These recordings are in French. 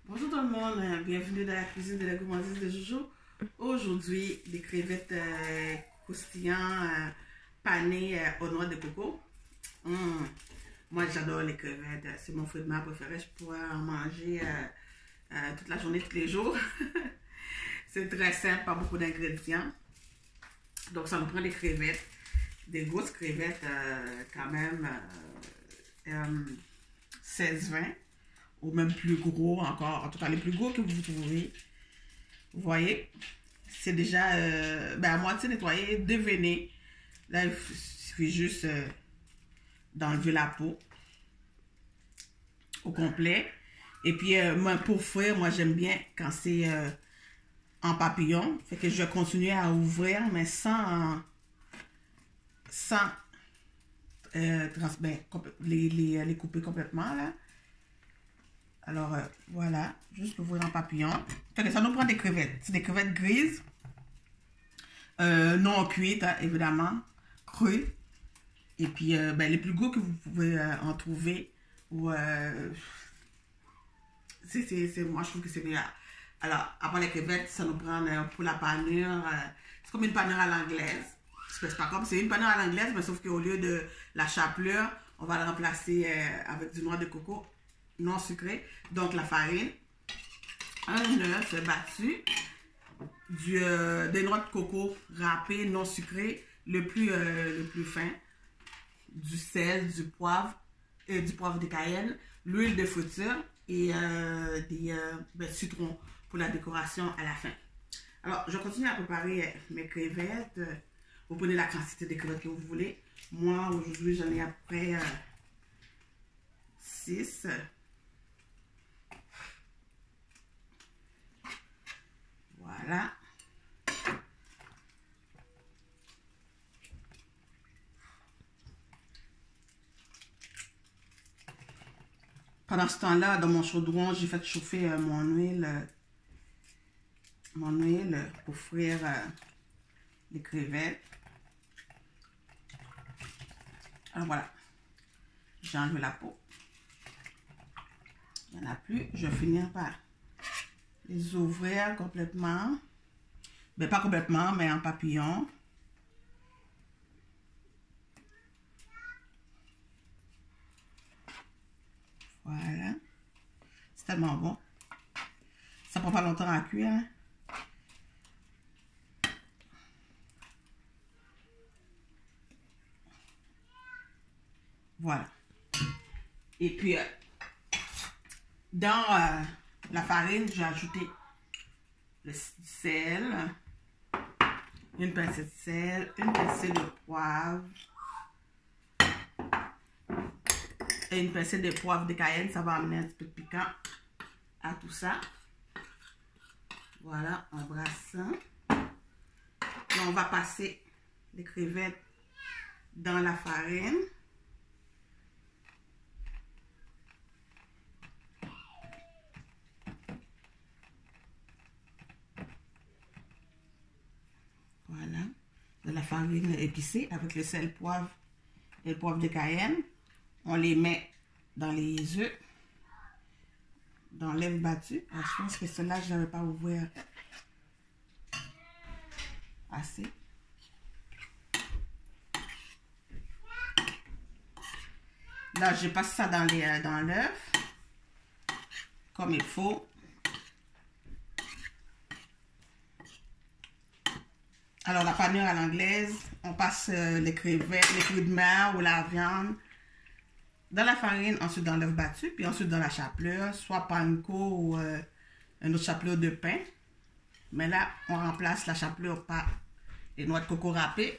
Bonjour tout le monde, bienvenue dans la cuisine de la gourmandise de Jojo. Aujourd'hui, des crevettes croustillantes panées aux noix de coco. Moi, j'adore les crevettes, c'est mon fruit de mer préféré. Je pourrais en manger toute la journée, tous les jours. C'est très simple, pas beaucoup d'ingrédients. Donc, ça nous prend des crevettes, des grosses crevettes quand même 16-20. Ou même plus gros encore, en tout cas les plus gros que vous trouvez. Vous voyez, c'est déjà à moitié nettoyé, déveiné. Là, il suffit juste d'enlever la peau au complet. Et puis, pour frire, moi j'aime bien quand c'est en papillon. Fait que je vais continuer à ouvrir, mais sans les couper complètement là. Alors, voilà, juste l'ouvrir en papillon. Fait que ça nous prend des crevettes. C'est des crevettes grises, non cuites, hein, évidemment, crues. Et puis, les plus gros que vous pouvez en trouver. Ou, moi, je trouve que c'est meilleur. Alors, après les crevettes, ça nous prend pour la panure. C'est comme une panure à l'anglaise. C'est pas comme, c'est une panure à l'anglaise, mais sauf qu'au lieu de la chapelure, on va la remplacer avec du noix de coco non sucré, donc la farine, un œuf battu, des noix de coco râpées non sucrées, le plus fin, du sel, du poivre de Cayenne, l'huile de friture et des citrons pour la décoration à la fin. Alors, je continue à préparer mes crevettes. Vous prenez la quantité de crevettes que vous voulez. Moi, aujourd'hui, j'en ai à peu près 6. Voilà. Pendant ce temps-là, dans mon chaudron, j'ai fait chauffer mon huile pour frire les crevettes. Alors voilà. J'ai enlevé la peau. Il n'y en a plus. Je vais finir par les ouvrir complètement. Mais pas complètement, mais en papillon. Voilà. C'est tellement bon. Ça prend pas longtemps à cuire. Hein? Voilà. Et puis, dans la farine, j'ai ajouté le sel, une pincée de sel, une pincée de poivre et une pincée de poivre de Cayenne. Ça va amener un petit peu de piquant à tout ça. Voilà, on brasse ça. Là, on va passer les crevettes dans la farine. Voilà, de la farine épicée avec le sel, poivre et le poivre de Cayenne. On les met dans les œufs, dans l'œuf battu. Alors, je pense que cela, je n'avais pas ouvert assez. Là, je passe ça dans l'œuf, comme il faut. Alors, la panure à l'anglaise, on passe les crevettes, les fruits de mer ou la viande dans la farine, ensuite dans l'œuf battu, puis ensuite dans la chapelure, soit panko ou une autre chapelure de pain. Mais là, on remplace la chapelure par les noix de coco râpées.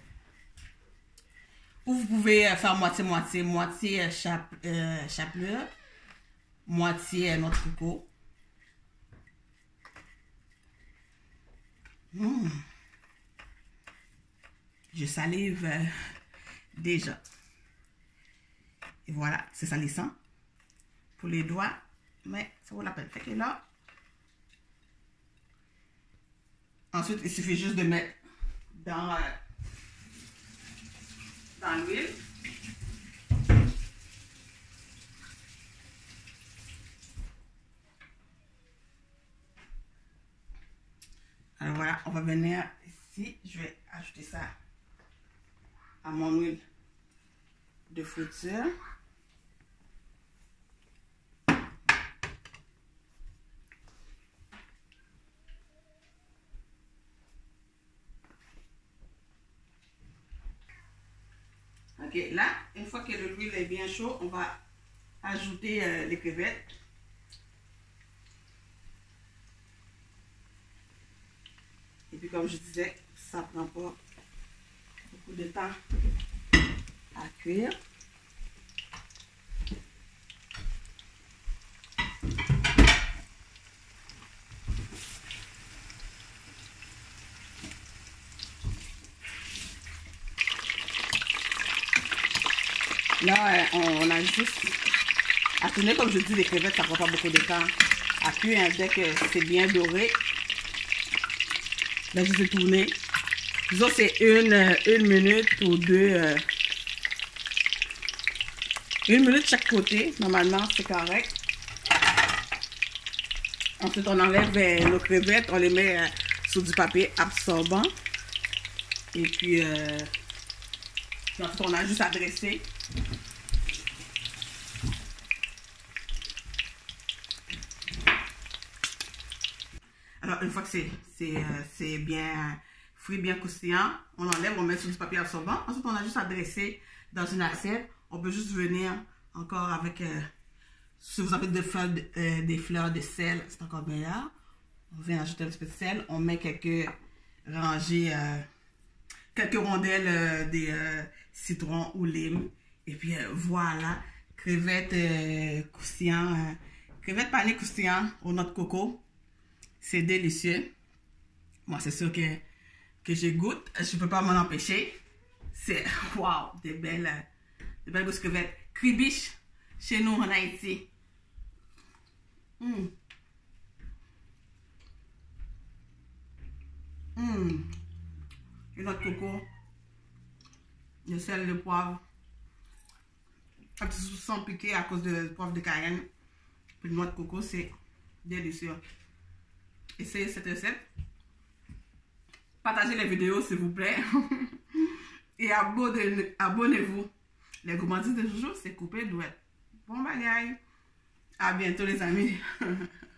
Ou vous pouvez faire moitié-moitié, moitié chapelure, moitié noix de coco. Je salive déjà. Et voilà, c'est salissant pour les doigts, mais ça vaut la peine. Fait que là, ensuite, il suffit juste de mettre dans l'huile. voilà, on va venir ici. Je vais ajouter ça à mon huile de friture. Ok, là, une fois que l'huile est bien chaud, on va ajouter les crevettes. Et puis comme je disais, ça prend pas beaucoup de temps à cuire. Là, on a juste à tourner, comme je dis, les crevettes, ça prend pas beaucoup de temps à cuire. Hein, dès que c'est bien doré, là, je vais tourner. Disons, c'est une minute ou deux. Une minute de chaque côté. Normalement, c'est correct. Ensuite, on enlève nos crevettes, on les met sur du papier absorbant. Et puis ensuite, on a juste à dresser. Alors, une fois que c'est bien frit, bien croustillant, on enlève, on met sur du papier absorbant. Ensuite, on a juste à dresser dans une assiette. On peut juste venir encore avec, si vous avez des fleurs de sel, c'est encore meilleur. On vient ajouter un petit peu de sel. On met quelques rangées, quelques rondelles de citron ou lime. Et puis voilà, crevettes croustillantes, crevettes panées croustillantes aux noix de coco. C'est délicieux. Moi, c'est sûr que je goûte. Je ne peux pas m'en empêcher. C'est, waouh, des belles grosses crevettes. Cribiche, chez nous en Haïti. Une noix de coco. Le sel, le poivre. Un petit soupçon piqué à cause de poivre de Cayenne. Puis une noix de coco, c'est délicieux. Essayez cette recette. Partagez les vidéos s'il vous plaît. Et abonnez-vous. Les gourmandises de Jojo, c'est coupé douette. Bon bagaille. À bientôt les amis.